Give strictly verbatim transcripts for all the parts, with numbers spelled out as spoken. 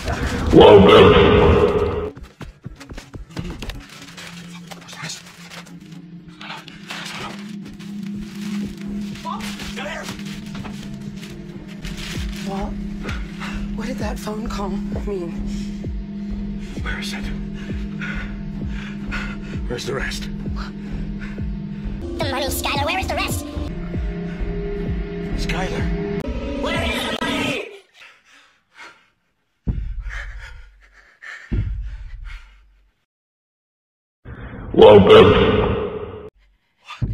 Welcome. Walt, what did that phone call mean? Where is it? Where's the rest? The money, Skylar. Where is the rest? Skylar. Where is the money? Welcome. What?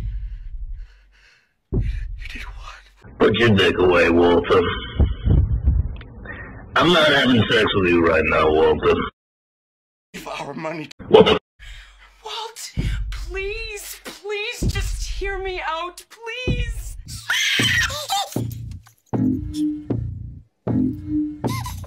You did what? Put your dick away, Walter. I'm not having sex with you right now, Walter. Give our money. What the? Walt, please, please just hear me out, please.